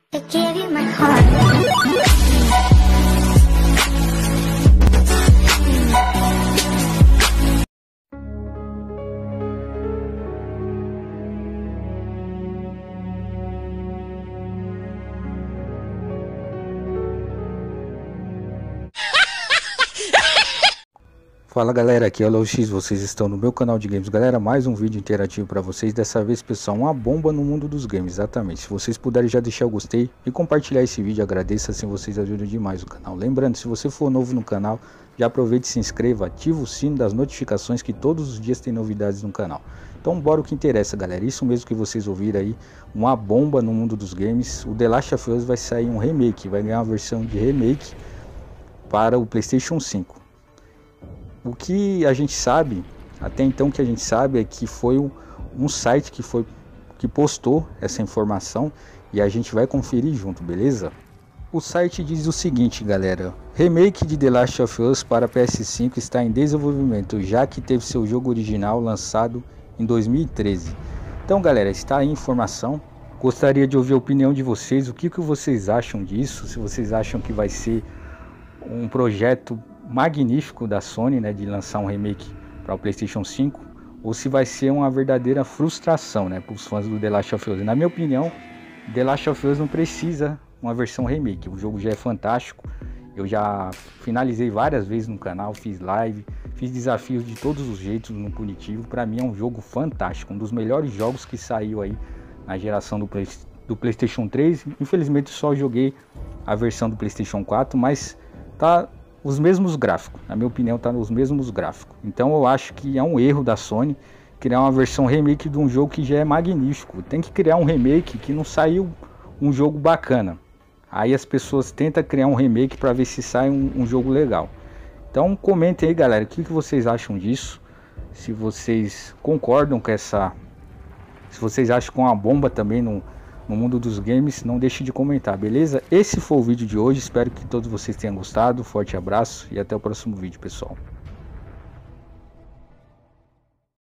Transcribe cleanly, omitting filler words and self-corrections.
I gave you my heart. Fala galera, aqui é o LeoX, vocês estão no meu canal de games. Galera, mais um vídeo interativo para vocês. Dessa vez, pessoal, uma bomba no mundo dos games, exatamente. Se vocês puderem já deixar o gostei e compartilhar esse vídeo, agradeço, assim vocês ajudam demais o canal. Lembrando, se você for novo no canal, já aproveite e se inscreva, ativa o sino das notificações que todos os dias tem novidades no canal. Então bora o que interessa, galera, isso mesmo que vocês ouviram aí, uma bomba no mundo dos games. O The Last of Us vai sair um remake, vai ganhar uma versão de remake para o PlayStation 5. O que a gente sabe, até então que a gente sabe, é que foi um site que postou essa informação e a gente vai conferir junto, beleza? O site diz o seguinte, galera: remake de The Last of Us para PS5 está em desenvolvimento, já que teve seu jogo original lançado em 2013. Então, galera, está aí a informação. Gostaria de ouvir a opinião de vocês, o que vocês acham disso, se vocês acham que vai ser um projeto magnífico da Sony, né, de lançar um remake para o PlayStation 5, ou se vai ser uma verdadeira frustração, né, para os fãs do The Last of Us. Na minha opinião, The Last of Us não precisa uma versão remake, o jogo já é fantástico. Eu já finalizei várias vezes no canal, fiz live, fiz desafios de todos os jeitos no punitivo. Para mim é um jogo fantástico, um dos melhores jogos que saiu aí na geração do PlayStation 3. Infelizmente só joguei a versão do PlayStation 4, mas tá os mesmos gráficos, na minha opinião tá nos mesmos gráficos. Então eu acho que é um erro da Sony criar uma versão remake de um jogo que já é magnífico. Tem que criar um remake que não saiu um jogo bacana. Aí as pessoas tentam criar um remake para ver se sai um jogo legal. Então comentem aí, galera, o que vocês acham disso. Se vocês concordam com essa... Se vocês acham que é uma bomba também no mundo dos games, não deixe de comentar, beleza? Esse foi o vídeo de hoje, espero que todos vocês tenham gostado. Forte abraço e até o próximo vídeo, pessoal.